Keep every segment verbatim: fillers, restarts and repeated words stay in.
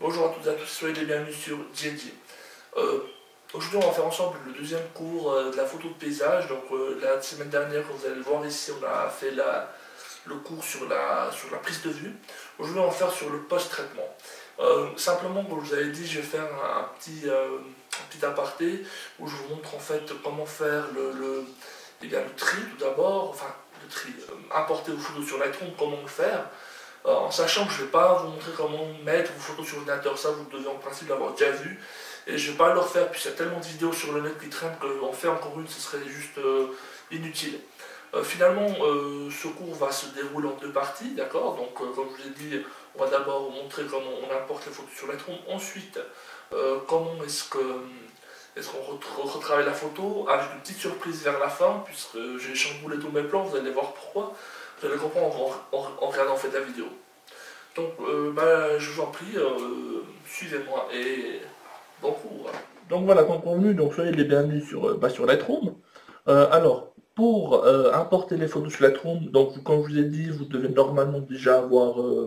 Bonjour à toutes et à tous, soyez les bienvenus sur J N J. Euh, Aujourd'hui, on va faire ensemble le deuxième cours euh, de la photo de paysage. Donc, euh, la semaine dernière, comme vous allez le voir ici, on a fait la, le cours sur la, sur la prise de vue. Aujourd'hui, on va faire sur le post-traitement. Euh, simplement, comme je vous avais dit, je vais faire un, un petit, euh, un petit aparté où je vous montre en fait comment faire le, le, eh bien, le tri tout d'abord, enfin, le tri, euh, importer vos photos sur Lightroom, comment le faire. Euh, en sachant que je ne vais pas vous montrer comment mettre vos photos sur l'ordinateur, ça vous devez en principe l'avoir déjà vu. Et je ne vais pas le refaire, puisqu'il y a tellement de vidéos sur le net qui traînent qu'en faire encore une, ce serait juste euh, inutile. Euh, finalement, euh, ce cours va se dérouler en deux parties, d'accord. Donc, euh, comme je vous ai dit, on va d'abord vous montrer comment on importe les photos sur Lightroom. Ensuite, euh, comment est-ce que est-ce qu'on retravaille la photo, avec une petite surprise vers la fin, puisque j'ai chamboulé tous mes plans, vous allez voir pourquoi. Vous allez comprendre en, en, en regardant en fait la vidéo. Donc, euh, bah, je vous en prie, euh, suivez-moi et bon cours. Donc voilà, comme convenu, donc soyez les bienvenus sur, euh, bah, sur Lightroom. Euh, alors, pour euh, importer les photos sur Lightroom, donc comme je vous ai dit, vous devez normalement déjà avoir, euh,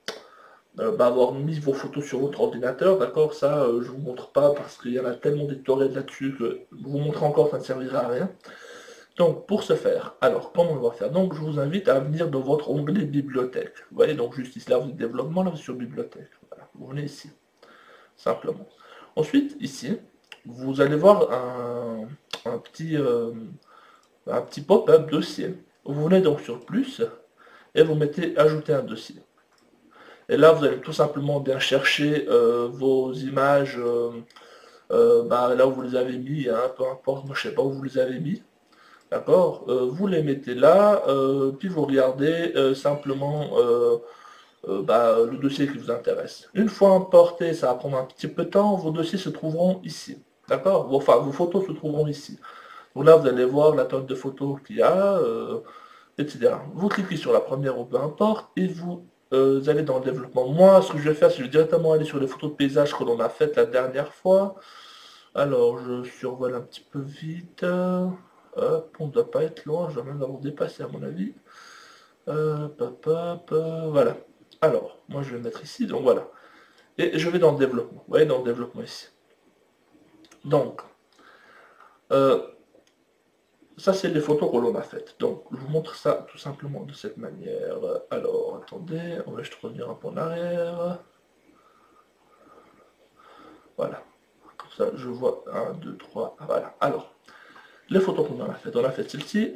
euh, bah, avoir mis vos photos sur votre ordinateur, d'accord. Ça, euh, je vous montre pas parce qu'il y en a tellement de tutoriels là-dessus que vous montrer encore, ça ne servira à rien. Donc, pour ce faire, alors, comment on va faire? Donc, je vous invite à venir dans votre onglet bibliothèque. Vous voyez, donc juste ici, là, vous êtes développement, là, vous êtes sur bibliothèque. Voilà, vous venez ici, simplement. Ensuite, ici, vous allez voir un, un petit, euh, un petit pop-up dossier. Vous venez donc sur plus, et vous mettez ajouter un dossier. Et là, vous allez tout simplement bien chercher euh, vos images, euh, euh, bah, là où vous les avez mis, hein, peu importe, moi je sais pas où vous les avez mis. D'accord, euh, vous les mettez là, euh, puis vous regardez euh, simplement euh, euh, bah, le dossier qui vous intéresse. Une fois importé, ça va prendre un petit peu de temps, vos dossiers se trouveront ici. D'accord, enfin, vos photos se trouveront ici. Donc là, vous allez voir la tonne de photos qu'il y a, euh, et cetera. Vous cliquez sur la première ou peu importe, et vous, euh, allez dans le développement. Moi, ce que je vais faire, c'est que je vais directement aller sur les photos de paysage que l'on a faites la dernière fois. Alors, je survole un petit peu vite. Hop, on ne doit pas être loin, je dois même l'avoir dépassé à mon avis. Hop, hop, hop, euh, voilà. Alors, moi je vais mettre ici, donc voilà. Et je vais dans le développement. Vous voyez, dans le développement ici. Donc, euh, ça c'est les photos que l'on a faites. Donc, je vous montre ça tout simplement de cette manière. Alors, attendez, on va juste revenir un peu en arrière. Voilà. Comme ça, je vois un, deux, trois, voilà. Alors, les photos qu'on a faites, on a fait celle-ci.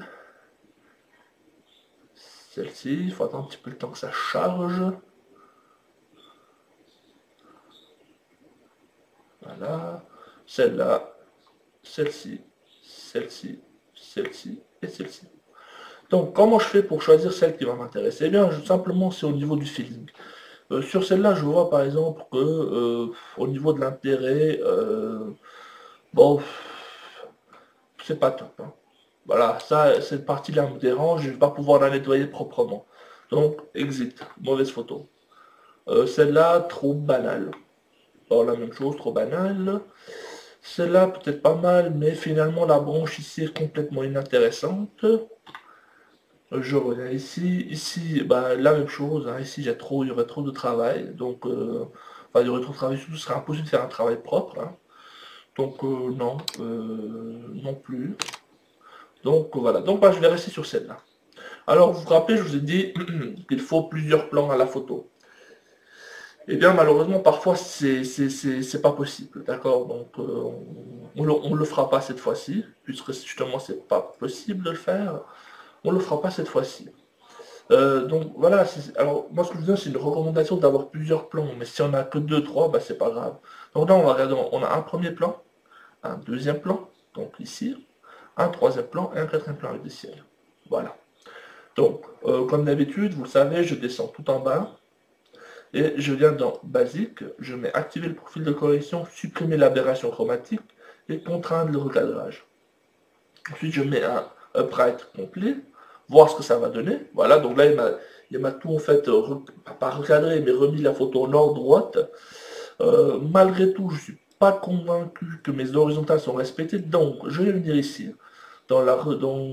Celle-ci, il faut attendre un petit peu le temps que ça charge. Voilà. Celle-là, celle-ci, celle-ci, celle-ci et celle-ci. Donc, comment je fais pour choisir celle qui va m'intéresser? Eh bien, je, simplement, c'est au niveau du feeling. Euh, sur celle-là, je vois par exemple que euh, au niveau de l'intérêt, euh, bon, c'est pas top, hein. Voilà, ça, cette partie-là me dérange, je ne vais pas pouvoir la nettoyer proprement. Donc, exit, mauvaise photo. Euh, celle-là, trop banale. Bon, la même chose, trop banale. Celle-là, peut-être pas mal, mais finalement, la branche ici est complètement inintéressante. Je reviens ici. Ici, bah, la même chose, hein. Ici, j'ai trop, il y aurait trop de travail. Donc, euh, enfin, il y aurait trop de travail, surtout, ce serait impossible de faire un travail propre, hein. Donc, euh, non, euh, non plus. Donc, voilà. Donc, bah, je vais rester sur celle-là. Alors, vous vous rappelez, je vous ai dit qu'il faut plusieurs plans à la photo. Eh bien, malheureusement, parfois, c'est pas possible, d'accord? Donc, euh, on, ne le fera pas cette fois-ci, puisque justement, c'est pas possible de le faire. On le fera pas cette fois-ci. Euh, donc, voilà, alors, moi, ce que je vous dis, c'est une recommandation d'avoir plusieurs plans, mais si on a que deux, trois, bah, c'est pas grave. Donc là, on va regarder, on a un premier plan, un deuxième plan, donc ici, un troisième plan et un quatrième plan avec des ciels. Voilà. Donc, euh, comme d'habitude, vous le savez, je descends tout en bas, et je viens dans Basique, je mets activer le profil de correction, supprimer l'aberration chromatique et contraindre le recadrage. Ensuite, je mets un upright complet, voir ce que ça va donner. Voilà, donc là, il m'a tout en fait, re, pas recadré, mais remis la photo nord-droite. Euh, malgré tout, je ne suis pas convaincu que mes horizontales sont respectées, donc je vais venir ici, dans la dans,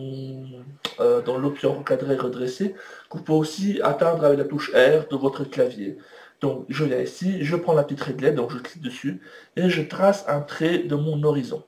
euh, dans l'option recadrer redresser, que vous pouvez aussi atteindre avec la touche R de votre clavier. Donc je viens ici, je prends la petite réglette, donc je clique dessus, et je trace un trait de mon horizon.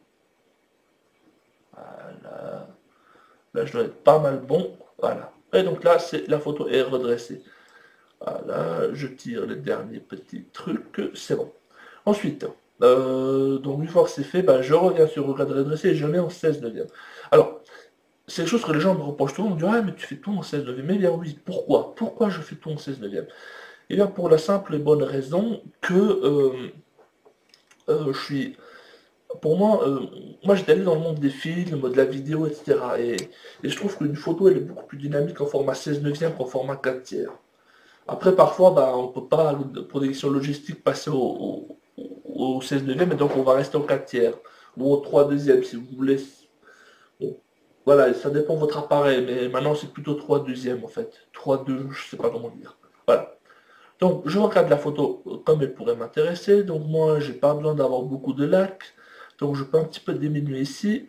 Voilà. Là je dois être pas mal bon. Voilà. Et donc là, c'est la photo est redressée. Voilà, je tire le dernier petit truc, c'est bon. Ensuite, euh, donc une fois que c'est fait, bah, je reviens sur le cadre redressé et je mets en seize neuvième. Alors, c'est quelque chose que les gens me reprochent tout, on me dit « Ah, mais tu fais tout en seize neuvième ». Mais bien oui, pourquoi Pourquoi je fais tout en seize neuvième? Et bien pour la simple et bonne raison que euh, euh, je suis... Pour moi, euh, moi j'étais allé dans le monde des films, de la vidéo, et cetera. Et, et je trouve qu'une photo, elle est beaucoup plus dynamique en format seize neuvième qu'en format quatre tiers. Après, parfois, bah, on ne peut pas, pour des questions logistiques, passer au, au, au seize neuvième, et donc on va rester au quatre tiers, ou au trois deuxième, si vous voulez. Bon, voilà, ça dépend de votre appareil, mais maintenant c'est plutôt trois deuxième en fait. trois deux, je sais pas comment dire. Voilà. Donc, je regarde la photo comme elle pourrait m'intéresser. Donc, moi, j'ai pas besoin d'avoir beaucoup de lac. Donc, je peux un petit peu diminuer ici.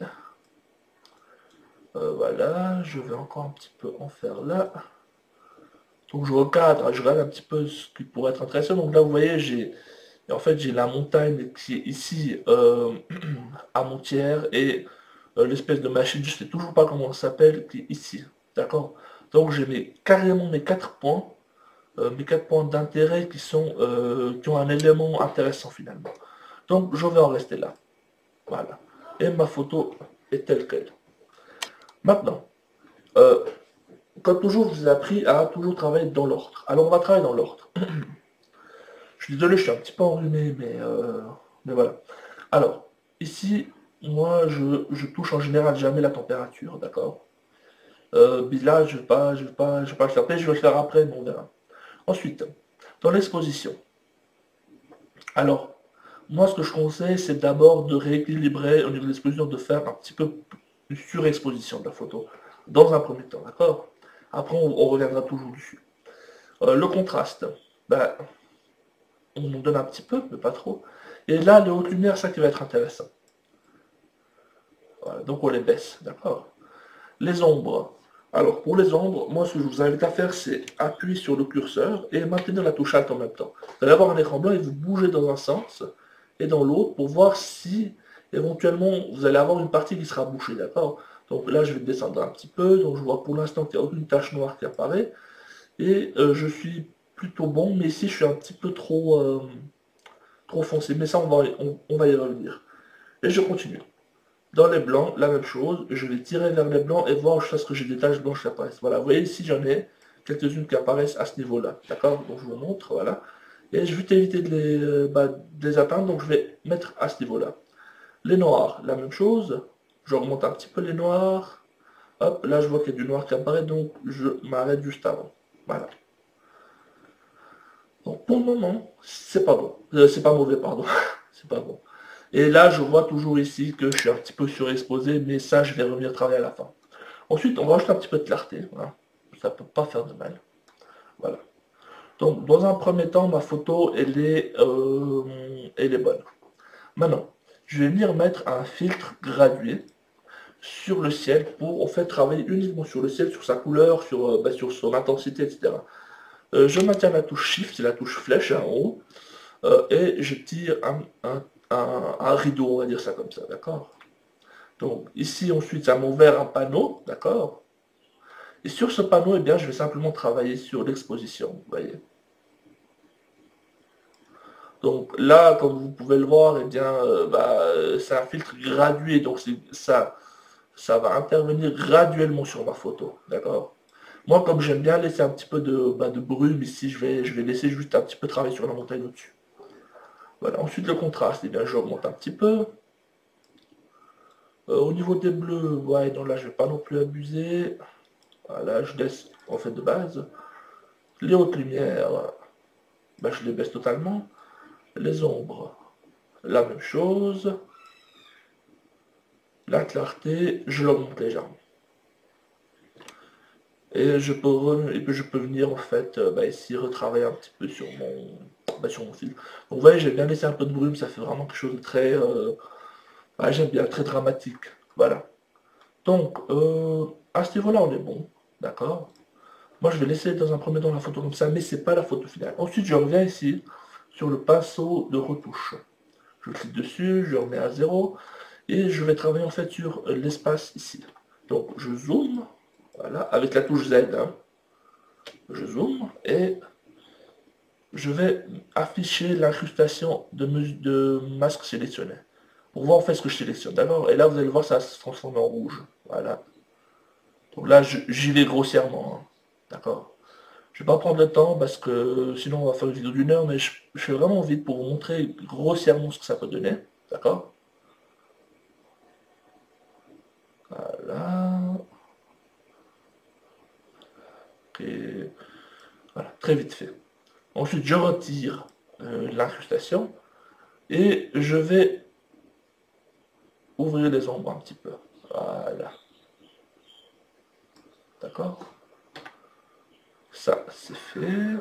Euh, voilà, je vais encore un petit peu en faire là. Donc je recadre, je regarde un petit peu ce qui pourrait être intéressant. Donc là, vous voyez, j'ai en fait j'ai la montagne qui est ici euh, à mon tiers et euh, l'espèce de machine, je sais toujours pas comment ça s'appelle, qui est ici. D'accord? Donc j'ai mes, carrément mes quatre points, euh, mes quatre points d'intérêt qui sont euh, qui ont un élément intéressant finalement. Donc je vais en rester là. Voilà. Et ma photo est telle qu'elle. Maintenant, euh, comme toujours, je vous ai appris à toujours travailler dans l'ordre. Alors on va travailler dans l'ordre. Je suis désolé, je suis un petit peu enrhumé, mais, euh, mais voilà. Alors, ici, moi, je, je touche en général jamais la température, d'accord? euh, mais là, je ne vais pas, je vais pas, je vais pas le faire. Peut-être je vais le faire après, mais on verra. Ensuite, dans l'exposition. Alors, moi, ce que je conseille, c'est d'abord de rééquilibrer au niveau de l'exposition, de faire un petit peu de surexposition de la photo, dans un premier temps, d'accord? Après, on, on reviendra toujours dessus. Euh, le contraste, ben, on en donne un petit peu, mais pas trop. Et là, les hautes lumières, ça qui va être intéressant. Voilà, donc on les baisse, d'accord. Les ombres. Alors, pour les ombres, moi, ce que je vous invite à faire, c'est appuyer sur le curseur et maintenir la touche Alt en même temps. Vous allez avoir un écran blanc et vous bougez dans un sens et dans l'autre pour voir si, éventuellement, vous allez avoir une partie qui sera bouchée, d'accord. Donc là, je vais descendre un petit peu, donc je vois pour l'instant qu'il n'y a aucune tache noire qui apparaît. Et euh, je suis plutôt bon, mais ici, je suis un petit peu trop... Euh, trop foncé, mais ça on va, on, on va y revenir. Et je continue. Dans les blancs, la même chose, je vais tirer vers les blancs et voir jusqu'à ce que j'ai des taches blanches qui apparaissent. Voilà, vous voyez ici j'en ai quelques-unes qui apparaissent à ce niveau-là, d'accord? Donc je vous montre, voilà. Et je vais éviter de les, euh, bah, de les atteindre, donc je vais mettre à ce niveau-là. Les noirs, la même chose, j'augmente un petit peu les noirs. Hop, là je vois qu'il y a du noir qui apparaît, donc je m'arrête juste avant. Voilà. Donc pour le moment, c'est pas bon. Euh, c'est pas mauvais, pardon. C'est pas bon. Et là, je vois toujours ici que je suis un petit peu surexposé, mais ça, je vais revenir travailler à la fin. Ensuite, on va rajouter un petit peu de clarté. Voilà. Ça peut pas faire de mal. Voilà. Donc, dans un premier temps, ma photo, elle est, euh, elle est bonne. Maintenant, je vais venir mettre un filtre gradué sur le ciel pour, en fait, travailler uniquement sur le ciel, sur sa couleur, sur, euh, bah, sur son intensité, et cetera. Euh, je maintiens la touche Shift, c'est la touche flèche hein, en haut, euh, et je tire un, un, un, un rideau, on va dire ça comme ça, d'accord? Donc ici ensuite ça m'a ouvert un panneau, d'accord? Et sur ce panneau, eh bien, je vais simplement travailler sur l'exposition, vous voyez. Donc là, comme vous pouvez le voir, eh bien, euh, bah, c'est un filtre gradué, donc ça, ça va intervenir graduellement sur ma photo, d'accord? Moi, comme j'aime bien laisser un petit peu de, bah, de brume ici, je vais, je vais laisser juste un petit peu travailler sur la montagne au-dessus. Voilà, ensuite le contraste, eh bien, j'augmente un petit peu. Euh, au niveau des bleus, ouais, non, là, je vais pas non plus abuser. Voilà, je laisse en fait de base. Les hautes lumières, bah, je les baisse totalement. Les ombres, la même chose. La clarté, je l'augmente légèrement. Et je peux, et puis je peux venir en fait euh, bah, ici retravailler un petit peu sur mon, bah, sur mon fil. Donc vous voyez, j'ai bien laissé un peu de brume, ça fait vraiment quelque chose de très, euh, bah, j'aime bien, très dramatique. Voilà. Donc, euh, à ce niveau-là, on est bon, d'accord. Moi, je vais laisser dans un premier temps la photo comme ça, mais c'est pas la photo finale. Ensuite, je reviens ici sur le pinceau de retouche. Je clique dessus, je remets à zéro, et je vais travailler en fait sur euh, l'espace ici. Donc, je zoome, voilà, avec la touche Z, hein. Je zoome, et je vais afficher l'incrustation de, de masque sélectionné. Pour voir en fait ce que je sélectionne, d'accord? Et là, vous allez voir, ça se transforme en rouge. Voilà. Donc là, j'y vais grossièrement, hein. D'accord? Je vais pas prendre le temps parce que sinon on va faire une vidéo d'une heure, mais je, je fais vraiment vite pour vous montrer grossièrement ce que ça peut donner. D'accord? Voilà. Et voilà, très vite fait. Ensuite, je retire euh, l'incrustation et je vais ouvrir les ombres un petit peu. Voilà. D'accord? Ça, c'est fait.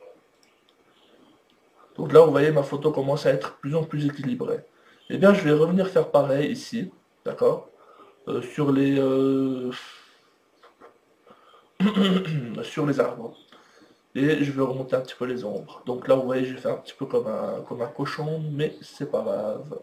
Donc là, vous voyez, ma photo commence à être de plus en plus équilibrée. Eh bien, je vais revenir faire pareil ici. D'accord? Euh, sur les... euh, sur les arbres. Et je vais remonter un petit peu les ombres. Donc là, vous voyez, j'ai fait un petit peu comme un, comme un cochon, mais c'est pas grave.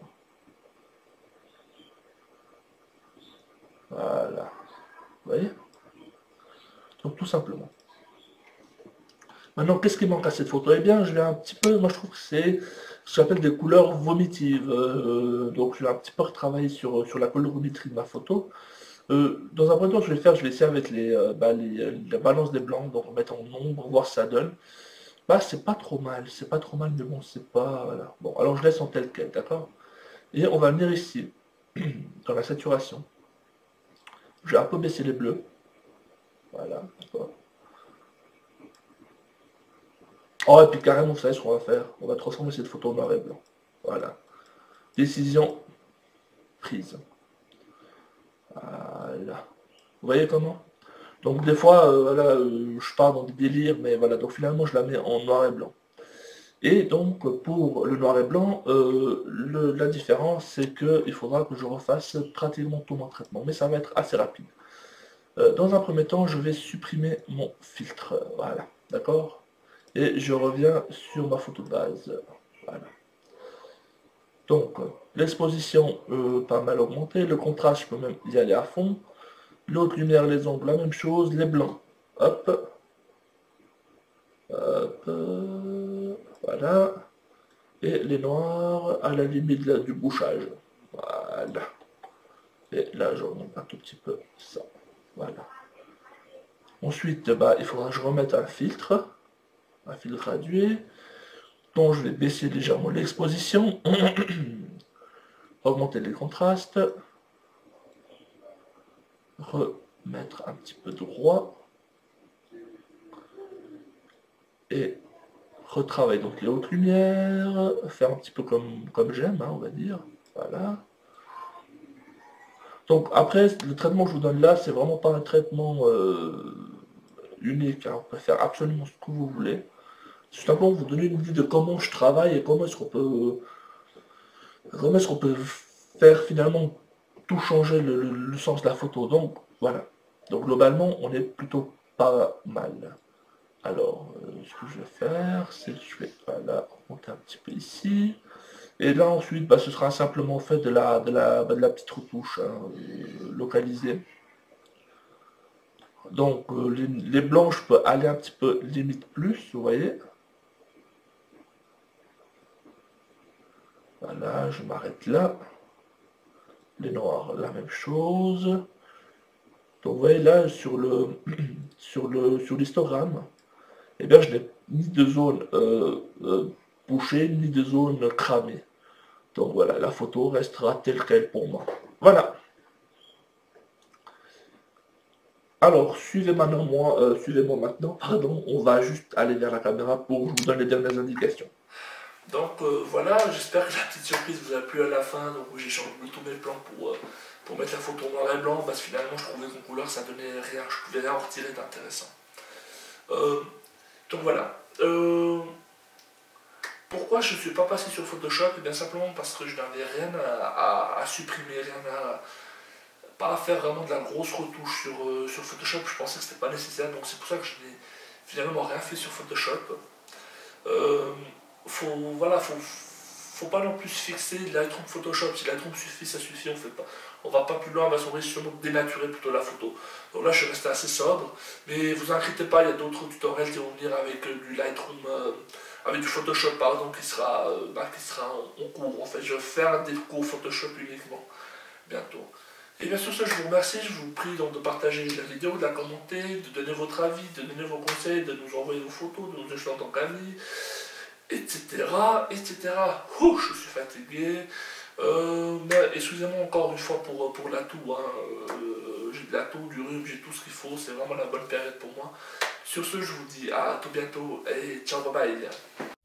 Voilà. Vous voyez? Donc tout simplement. Maintenant, qu'est-ce qui manque à cette photo? Eh bien, je vais un petit peu, moi je trouve que c'est ce que j'appelle des couleurs vomitives. Euh, donc je vais un petit peu retravailler sur, sur la colorimétrie de ma photo. Euh, dans un premier temps, je vais faire, je vais essayer avec les, euh, bah, les, la balance des blancs, donc en mettant en ombre, voir ce que ça donne. Bah, c'est pas trop mal, c'est pas trop mal, mais bon, c'est pas... Voilà. Bon, alors je laisse en tel quel, d'accord? Et on va venir ici, dans la saturation. Je vais un peu baisser les bleus. Voilà, d'accord. Oh, et puis carrément, vous savez ce qu'on va faire? On va transformer cette photo en noir et blanc. Voilà. Décision prise. Voilà. Vous voyez comment? Donc des fois, euh, voilà, euh, je pars dans des délires, mais voilà, donc finalement je la mets en noir et blanc. Et donc pour le noir et blanc, euh, le- la différence c'est qu'il faudra que je refasse pratiquement tout mon traitement, mais ça va être assez rapide. Euh, dans un premier temps, je vais supprimer mon filtre, voilà, d'accord? Et je reviens sur ma photo de base, voilà. Donc, l'exposition euh, pas mal augmentée, le contraste, je peux même y aller à fond. L'autre lumière, les ombres, la même chose, les blancs, hop, hop, euh, voilà. Et les noirs à la limite là, du bouchage, voilà. Et là, je remonte un tout petit peu ça, voilà. Ensuite, bah, il faudra que je remette un filtre, un filtre gradué, dont je vais baisser légèrement l'exposition, augmenter les contrastes, remettre un petit peu de droit, et retravailler donc les hautes lumières, faire un petit peu comme, comme j'aime, hein, on va dire, voilà. Donc après, le traitement que je vous donne là, c'est vraiment pas un traitement euh, unique, hein. On peut faire absolument ce que vous voulez. C'est simplement vous donner une idée de comment je travaille et comment est-ce qu'on peut, comment est-ce qu'on peut faire finalement tout changer le, le- le sens de la photo. Donc voilà. Donc globalement, on est plutôt pas mal. Alors, euh, ce que je vais faire, c'est que je vais voilà, remonter un petit peu ici. Et là ensuite, bah, ce sera simplement fait de la, de la, bah, de la petite retouche, hein, euh, localisée. Donc euh, les, les blancs, je peux aller un petit peu limite plus, vous voyez. Voilà, je m'arrête là. Les noirs, la même chose. Donc vous voyez là sur le sur le sur l'histogramme, eh bien je n'ai ni de zone euh, euh, bouchée, ni de zone cramée. Donc voilà, la photo restera telle qu'elle pour moi. Voilà. Alors, suivez maintenant moi, euh, suivez-moi maintenant, pardon, on va juste aller vers la caméra pour que je vous donne les dernières indications. Donc euh, voilà, j'espère que la petite surprise vous a plu à la fin, donc j'ai changé tous mes plans pour, euh, pour mettre la photo en noir et blanc, parce que finalement je trouvais qu'en couleur ça donnait rien, je pouvais rien en retirer d'intéressant. Euh, donc voilà. Euh, pourquoi je ne suis pas passé sur Photoshop? Et bien simplement parce que je n'avais rien à, à, à supprimer, rien à, pas faire vraiment de la grosse retouche sur, euh, sur Photoshop, je pensais que c'était pas nécessaire, donc c'est pour ça que je n'ai finalement rien fait sur Photoshop. Euh, faut, voilà, faut, faut pas non plus se fixer Lightroom Photoshop, si Lightroom suffit, ça suffit, on fait pas. On va pas plus loin, on va justement dénaturer plutôt la photo. Donc là je suis resté assez sobre, mais vous inquiétez pas, il y a d'autres tutoriels qui vont venir avec euh, du Lightroom, euh, avec du Photoshop pardon, qui sera, euh, bah, qui sera en, en cours. En fait, je vais faire des cours Photoshop uniquement bientôt. Et bien sur ce, je vous remercie, je vous prie donc de partager la vidéo, de la commenter, de donner votre avis, de donner vos conseils, de nous envoyer vos photos, de nous ajouter en tant qu'amis, et cetera, et cetera. Ouh, je suis fatigué. Euh, mais excusez-moi encore une fois pour, pour l'atout. Hein. Euh, j'ai de l'atout, du rhume, j'ai tout ce qu'il faut. C'est vraiment la bonne période pour moi. Sur ce, je vous dis à tout bientôt et ciao, bye bye.